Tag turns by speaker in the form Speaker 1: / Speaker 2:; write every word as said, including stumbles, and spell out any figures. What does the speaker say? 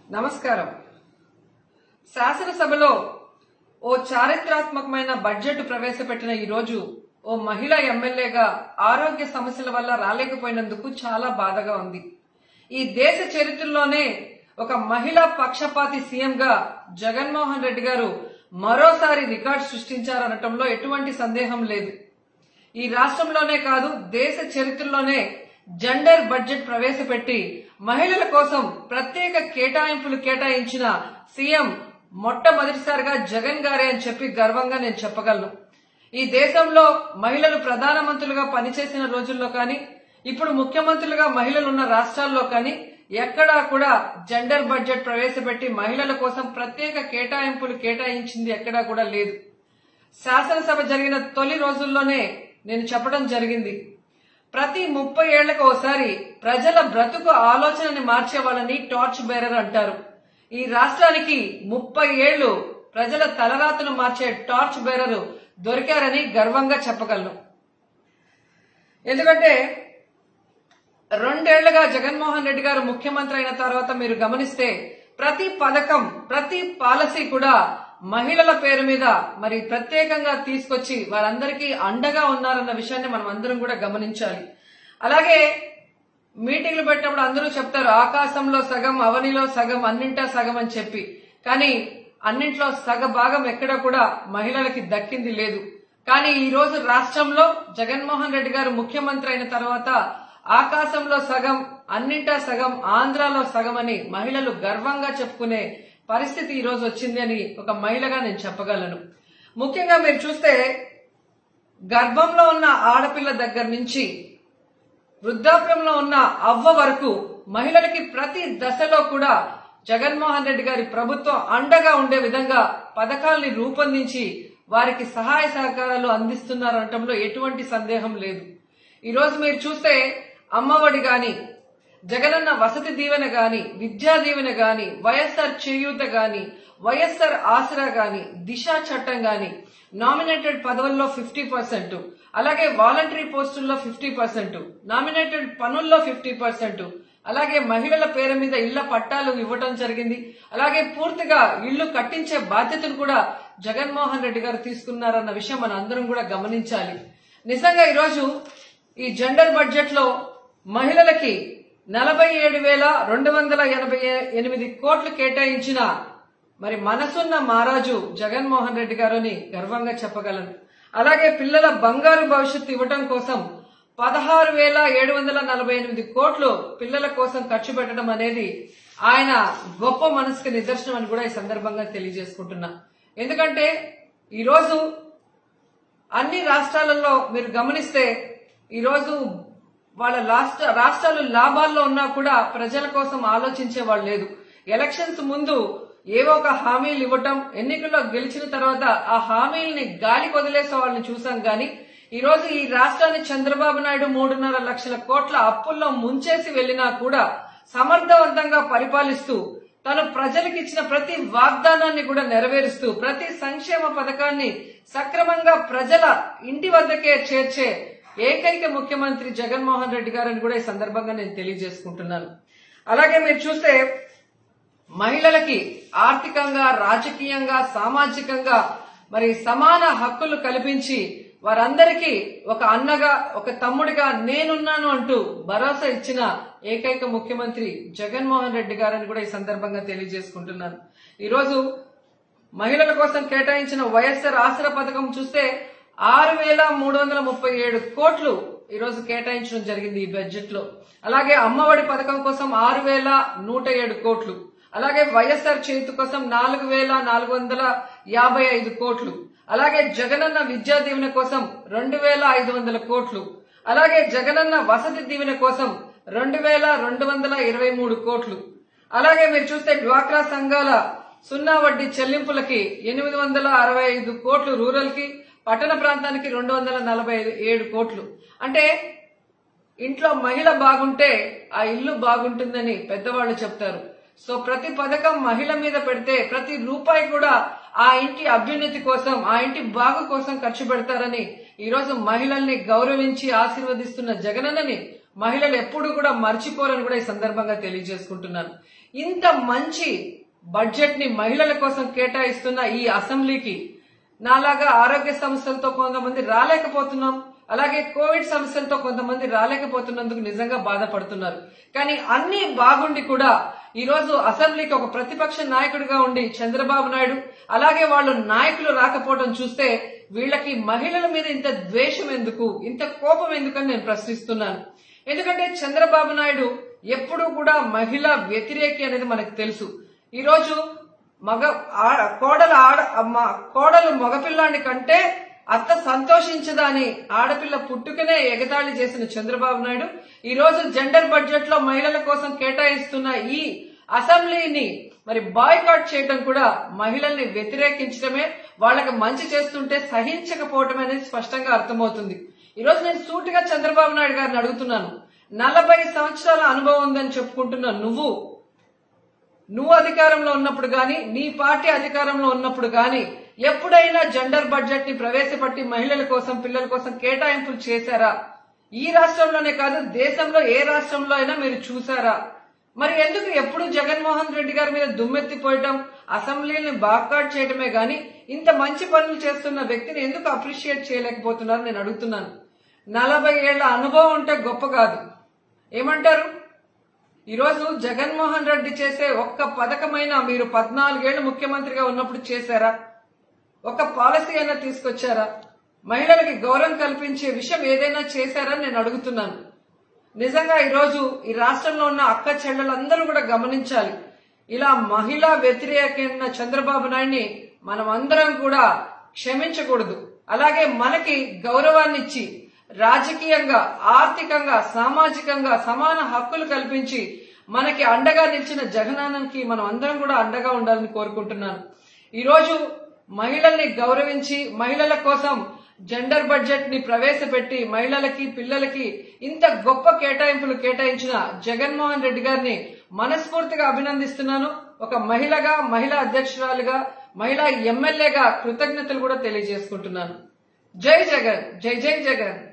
Speaker 1: నమస్కారం. శాసనసభలో ఓ చారిత్రాత్మకమైన బడ్జెట్ ప్రవేశపెట్టిన ఈ రోజు ఓ మహిళా ఎమ్మెల్యేగా ఆరోగ్య సమస్యల వల్ల రాలేకపోయినందుకు చాలా బాధగా ఉంది. ఈ దేశ చరిత్రలోనే ఒక మహిళా పక్షపాతి సీఎంగా జగన్మోహన్ రెడ్డి గారు మరోసారి రికార్డు సృష్టించారనటంలో ఎటువంటి సందేహం లేదు. ఈ రాష్ట్రంలోనే కాదు దేశ చరిత్రలోనే జెండర్ బడ్జెట్ ప్రవేశపెట్టి మహిళల కోసం ప్రత్యేక కేటాయింపులు కేటాయించిన సీఎం మొట్టమొదటిసారిగా జగన్ గారే అని చెప్పి గర్వంగా నేను చెప్పగలను. ఈ దేశంలో మహిళలు ప్రధానమంత్రులుగా పనిచేసిన రోజుల్లో కానీ ఇప్పుడు ముఖ్యమంత్రులుగా మహిళలు ఉన్న రాష్ట్రాల్లో కానీ ఎక్కడా కూడా జెండర్ బడ్జెట్ ప్రవేశపెట్టి మహిళల కోసం ప్రత్యేక కేటాయింపులు కేటాయించింది ఎక్కడా కూడా లేదు. శాసనసభ జరిగిన తొలి రోజుల్లోనే నేను చెప్పడం జరిగింది, ప్రతి ముప్పై ఏళ్లకు ఒకసారి ప్రజల బ్రతుకు ఆలోచనని మార్చే వాళ్ళని టార్చ్ బేరర్ అంటారు. ఈ రాష్ట్రానికి ముప్పై ఏళ్లు ప్రజల తలరాతను మార్చే టార్చ్ బేరర్ దొరికారని గర్వంగా చెప్పగలను. ఎందుకంటే రెండేళ్లుగా జగన్మోహన్ రెడ్డి గారు ముఖ్యమంత్రి అయిన తర్వాత మీరు గమనిస్తే ప్రతి పథకం ప్రతి పాలసీ కూడా మహిళల పేరు మీద మరి ప్రత్యేకంగా తీసుకొచ్చి వారందరికీ అండగా ఉన్నారన్న విషయాన్ని మనం అందరం కూడా గమనించాలి. అలాగే మీటింగ్లు పెట్టినప్పుడు అందరూ చెప్తారు ఆకాశంలో సగం అవనిలో సగం అన్నింటా సగం అని చెప్పి, కానీ అన్నింట్లో సగ భాగం ఎక్కడ కూడా మహిళలకి దక్కింది లేదు. కానీ ఈ రోజు రాష్ట్రంలో జగన్మోహన్ రెడ్డి గారు ముఖ్యమంత్రి అయిన తర్వాత ఆకాశంలో సగం అన్నింటా సగం ఆంధ్రాలో సగం అని మహిళలు గర్వంగా చెప్పుకునే పరిస్థితి ఈ రోజు వచ్చింది అని ఒక మహిళగా నేను చెప్పగలను. ముఖ్యంగా మీరు చూస్తే గర్భంలో ఉన్న ఆడపిల్ల దగ్గర నుంచి వృద్ధాప్యంలో ఉన్న అవ్వ వరకు మహిళలకి ప్రతి దశలో కూడా జగన్మోహన్ రెడ్డి గారి ప్రభుత్వం అండగా ఉండే విధంగా పథకాల్ని రూపొందించి వారికి సహాయ సహకారాలు అందిస్తున్నారనటంలో ఎటువంటి సందేహం లేదు. ఈ రోజు మీరు చూస్తే అమ్మఒడి గాని, జగనన్న వసతి దీవెన గాని, విద్యా దీవెన గాని, వైఎస్ఆర్ చేయూత గాని, వైఎస్ఆర్ ఆసరా గాని, దిశ చట్టం గాని, నామినేటెడ్ పదవుల్లో ఫిఫ్టీ పర్సెంట్, అలాగే వాలంటరీ పోస్టుల్లో ఫిఫ్టీ పర్సెంట్, నామినేటెడ్ పనుల్లో ఫిఫ్టీ పర్సెంట్, అలాగే మహిళల పేరు మీద ఇళ్ల పట్టాలు ఇవ్వటం జరిగింది. అలాగే పూర్తిగా ఇళ్లు కట్టించే బాధ్యతను కూడా జగన్మోహన్ రెడ్డి గారు తీసుకున్నారన్న విషయం మనం అందరం కూడా గమనించాలి. నిజంగా ఈరోజు ఈ జెండర్ బడ్జెట్ లో మహిళలకి నలభై ఏడు వేల రెండు వందల ఎనభై ఎనిమిది కోట్లు కేటాయించిన మరి మనసున్న మహారాజు జగన్మోహన్ రెడ్డి గారు అని గర్వంగా చెప్పగలను. అలాగే పిల్లల బంగారు భవిష్యత్తు ఇవ్వటం కోసం పదహారు వేల ఏడు వందల నలభై ఎనిమిది కోట్లు పిల్లల కోసం ఖర్చు పెట్టడం అనేది ఆయన గొప్ప మనసుకి నిదర్శనం అని కూడా ఈ సందర్భంగా తెలియజేసుకుంటున్నా. ఎందుకంటే ఈరోజు అన్ని రాష్ట్రాలలో మీరు గమనిస్తే ఈరోజు వాళ్ళ రాష్ట్ర రాష్ట్రాలు లాభాల్లో ఉన్నా కూడా ప్రజల కోసం ఆలోచించే వాళ్ళు లేదు. ఎలక్షన్స్ ముందు ఏవో ఒక హామీలు ఇవ్వటం, ఎన్నికల్లో గెలిచిన తర్వాత ఆ హామీల్ని గాలి వదిలేసే వాళ్ళని చూసాం. గాని ఈ రోజు ఈ రాష్ట్రాన్ని చంద్రబాబు నాయుడు మూడున్నర లక్షల కోట్ల అప్పుల్లో ముంచేసి వెళ్లినా కూడా సమర్థవంతంగా పరిపాలిస్తూ తను ప్రజలకు ఇచ్చిన ప్రతి వాగ్దానాన్ని కూడా నెరవేరుస్తూ ప్రతి సంక్షేమ పథకాన్ని సక్రమంగా ప్రజల ఇంటి వద్దకే చేర్చే ఏకైక ముఖ్యమంత్రి జగన్మోహన్ రెడ్డి గారని కూడా ఈ సందర్భంగా నేను తెలియజేసుకుంటున్నాను. అలాగే మీరు చూస్తే మహిళలకి ఆర్థికంగా, రాజకీయంగా, సామాజికంగా మరి సమాన హక్కులు కల్పించి వారందరికీ ఒక అన్నగా, ఒక తమ్ముడిగా నేనున్నాను అంటూ భరోసా ఇచ్చిన ఏకైక ముఖ్యమంత్రి జగన్మోహన్ రెడ్డి గారని కూడా ఈ సందర్భంగా తెలియజేసుకుంటున్నాను. ఈరోజు మహిళల కోసం కేటాయించిన వైఎస్ఆర్ ఆసరా పథకం చూస్తే ఆరు వేల మూడు వందల ముప్పై ఏడు కోట్లు ఈరోజు కేటాయించడం జరిగింది ఈ బడ్జెట్ లో. అలాగే అమ్మఒడి పథకం కోసం ఆరు వేల నూట ఏడు కోట్లు, అలాగే వైఎస్ఆర్ చేతి కోసం నాలుగు వేల నాలుగు వందల యాభై ఐదు కోట్లు, అలాగే జగనన్న విద్యా దీవెన కోసం రెండు వేల ఐదు వందల కోట్లు, అలాగే జగనన్న వసతి దీవెన కోసం రెండు వేల రెండు వందల ఇరవై మూడు కోట్లు, అలాగే మీరు చూస్తే డ్వాక్రా సంఘాల సున్నా వడ్డీ చెల్లింపులకి ఎనిమిది వందల అరవై ఐదు కోట్లు రూరల్ కి, పట్టణ ప్రాంతానికి రెండు వందల నలభై ఏడు కోట్లు. అంటే ఇంట్లో మహిళ బాగుంటే ఆ ఇల్లు బాగుంటుందని పెద్దవాళ్లు చెప్తారు. సో ప్రతి పథకం మహిళ మీద పెడితే ప్రతి రూపాయి కూడా ఆ ఇంటి అభ్యున్నతి కోసం, ఆ ఇంటి బాగు కోసం ఖర్చు పెడతారని ఈరోజు మహిళల్ని గౌరవించి ఆశీర్వదిస్తున్న జగనన్నని మహిళలు ఎప్పుడు కూడా మర్చిపోరని కూడా ఈ సందర్భంగా తెలియజేసుకుంటున్నాను. ఇంత మంచి బడ్జెట్ ని మహిళల కోసం కేటాయిస్తున్న ఈ అసెంబ్లీకి నాలాగా ఆరోగ్య సమస్యలతో కొంతమంది రాలేకపోతున్నాం, అలాగే కోవిడ్ సమస్యలతో కొంతమంది రాలేకపోతున్నందుకు నిజంగా బాధపడుతున్నారు. కానీ అన్ని బాగుండి కూడా ఈ రోజు అసెంబ్లీకి ఒక ప్రతిపక్ష నాయకుడిగా ఉండి చంద్రబాబు నాయుడు అలాగే వాళ్ళు నాయకులు రాకపోవడం చూస్తే వీళ్ళకి మహిళల మీద ఇంత ద్వేషం ఎందుకు, ఇంత కోపం ఎందుకని నేను ప్రశ్నిస్తున్నాను. ఎందుకంటే చంద్రబాబు నాయుడు ఎప్పుడూ కూడా మహిళా వ్యతిరేకి అనేది మనకు తెలుసు. ఈ రోజు మగ కోడలు ఆడ కోడలు మగపిల్లాన్ని కంటే అత్త సంతోషించదా అని ఆడపిల్ల పుట్టుకనే ఎగతాళి చేసిన చంద్రబాబు నాయుడు ఈ రోజు జెండర్ బడ్జెట్ లో మహిళల కోసం కేటాయిస్తున్న ఈ అసెంబ్లీని మరి బాయ్కాట్ చేయడం కూడా మహిళల్ని వ్యతిరేకించడమే, వాళ్ళకి మంచి చేస్తుంటే సహించకపోవటం అనేది స్పష్టంగా అర్థమవుతుంది. ఈ రోజు నేను సూటిగా చంద్రబాబు నాయుడు గారిని అడుగుతున్నాను, నలభై సంవత్సరాల అనుభవం ఉందని చెప్పుకుంటున్న నువ్వు నువ్వు అధికారంలో ఉన్నప్పుడు గాని నీ పార్టీ అధికారంలో ఉన్నప్పుడు గాని ఎప్పుడైనా జెండర్ బడ్జెట్ ని ప్రవేశపెట్టి మహిళల కోసం పిల్లల కోసం కేటాయింపులు చేశారా? ఈ రాష్ట్రంలోనే కాదు దేశంలో ఏ రాష్ట్రంలో అయినా మీరు చూసారా? మరి ఎందుకు ఎప్పుడు జగన్మోహన్ రెడ్డి గారి మీద దుమ్మెత్తిపోయటం, అసెంబ్లీని బాయ్కాట్ చేయడమే గాని ఇంత మంచి పనులు చేస్తున్న వ్యక్తిని ఎందుకు అప్రిషియేట్ చేయలేకపోతున్నారు నేను అడుగుతున్నాను. నలభై ఏళ్ల అనుభవం ఉంటే గొప్ప కాదు, ఏమంటారు? ఈరోజు జగన్మోహన్ రెడ్డి చేసే ఒక్క పథకమైనా మీరు పద్నాలుగేళ్లు ముఖ్యమంత్రిగా ఉన్నప్పుడు చేశారా? ఒక పాలసీ అయినా తీసుకొచ్చారా? మహిళలకి గౌరవం కల్పించే విషయం ఏదైనా చేశారని నేను అడుగుతున్నాను. నిజంగా ఈరోజు ఈ రాష్ట్రంలో ఉన్న అక్క చెల్లెలందరూ కూడా గమనించాలి. ఇలా మహిళా వ్యతిరేకమైన చంద్రబాబు నాయుడిని మనం అందరం కూడా క్షమించకూడదు. అలాగే మనకి గౌరవాన్ని ఇచ్చి రాజకీయంగా, ఆర్థికంగా, సామాజికంగా సమాన హక్కులు కల్పించి మనకి అండగా నిలిచిన జగనన్నకి మనం అందరం కూడా అండగా ఉండాలని కోరుకుంటున్నాను. ఈరోజు మహిళల్ని గౌరవించి మహిళల కోసం జెండర్ బడ్జెట్ ని ప్రవేశపెట్టి మహిళలకి పిల్లలకి ఇంత గొప్ప కేటాయింపులు కేటాయించిన జగన్మోహన్ రెడ్డి గారిని మనస్ఫూర్తిగా అభినందిస్తున్నాను. ఒక మహిళగా, మహిళా అధ్యక్షురాలుగా, మహిళా ఎమ్మెల్యేగా కృతజ్ఞతలు కూడా తెలియజేసుకుంటున్నాను. జై జగన్, జై జై జగన్.